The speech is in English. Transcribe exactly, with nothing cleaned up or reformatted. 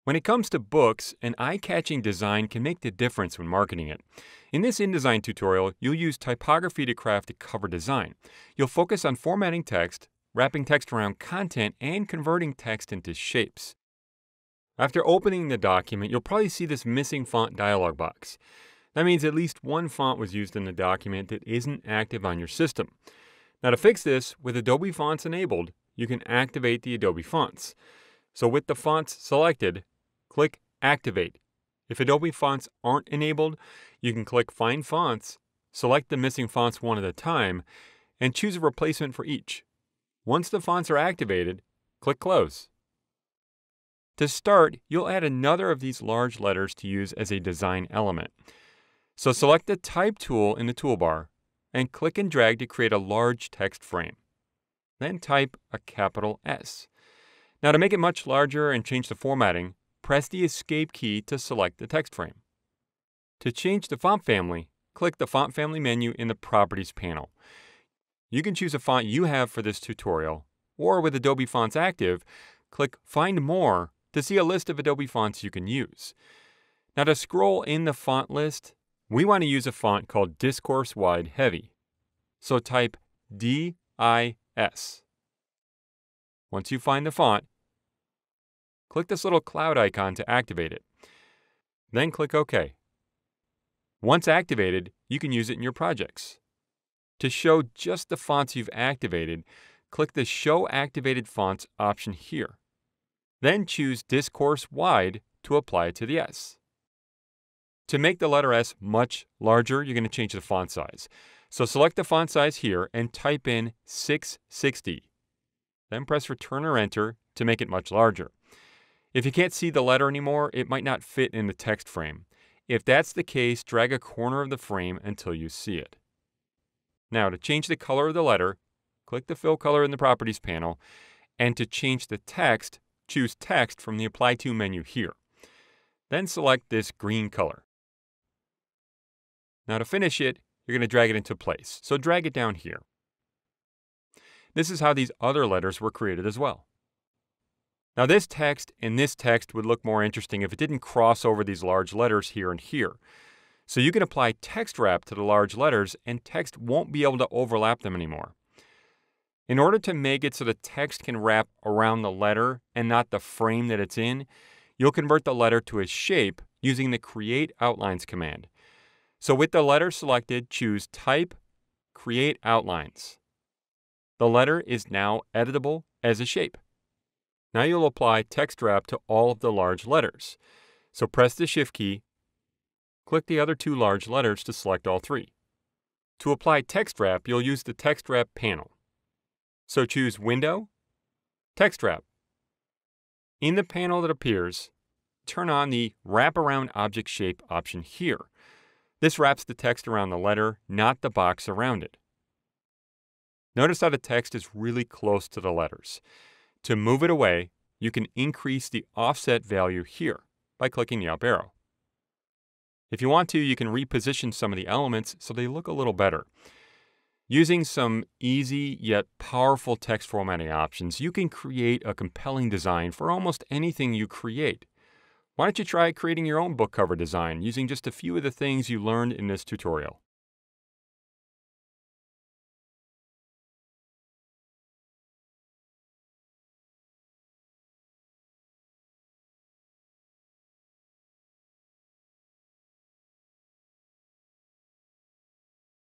When it comes to books, an eye-catching design can make the difference when marketing it. In this InDesign tutorial, you'll use typography to craft a cover design. You'll focus on formatting text, wrapping text around content, and converting text into shapes. After opening the document, you'll probably see this missing font dialog box. That means at least one font was used in the document that isn't active on your system. Now to fix this, with Adobe Fonts enabled, you can activate the Adobe fonts. So with the fonts selected, click Activate. If Adobe fonts aren't enabled, you can click Find Fonts, select the missing fonts one at a time, and choose a replacement for each. Once the fonts are activated, click Close. To start, you'll add another of these large letters to use as a design element. So select the Type tool in the toolbar and click and drag to create a large text frame. Then type a capital S. Now to make it much larger and change the formatting, press the Escape key to select the text frame. To change the font family, click the Font Family menu in the Properties panel. You can choose a font you have for this tutorial, or with Adobe Fonts active, click Find More to see a list of Adobe fonts you can use. Now to scroll in the font list, we want to use a font called Discourse Wide Heavy. So type D I S. Once you find the font, click this little cloud icon to activate it. Then click OK. Once activated, you can use it in your projects. To show just the fonts you've activated, click the Show Activated Fonts option here. Then choose Discourse Wide to apply it to the S. To make the letter S much larger, you're going to change the font size. So select the font size here and type in six sixty. Then press Return or Enter to make it much larger. If you can't see the letter anymore, it might not fit in the text frame. If that's the case, drag a corner of the frame until you see it. Now to change the color of the letter, click the Fill Color in the Properties panel, and to change the text, choose Text from the Apply To menu here. Then select this green color. Now to finish it, you're going to drag it into place, so drag it down here. This is how these other letters were created as well. Now this text and this text would look more interesting if it didn't cross over these large letters here and here. So you can apply text wrap to the large letters and text won't be able to overlap them anymore. In order to make it so the text can wrap around the letter and not the frame that it's in, you'll convert the letter to a shape using the Create Outlines command. So with the letter selected, choose Type, Create Outlines. The letter is now editable as a shape. Now you'll apply text wrap to all of the large letters. So press the Shift key, click the other two large letters to select all three. To apply text wrap, you'll use the Text Wrap panel. So choose Window, Text Wrap. In the panel that appears, turn on the Wrap Around Object Shape option here. This wraps the text around the letter, not the box around it. Notice how the text is really close to the letters. To move it away, you can increase the offset value here by clicking the up arrow. If you want to, you can reposition some of the elements so they look a little better. Using some easy yet powerful text formatting options, you can create a compelling design for almost anything you create. Why don't you try creating your own book cover design using just a few of the things you learned in this tutorial?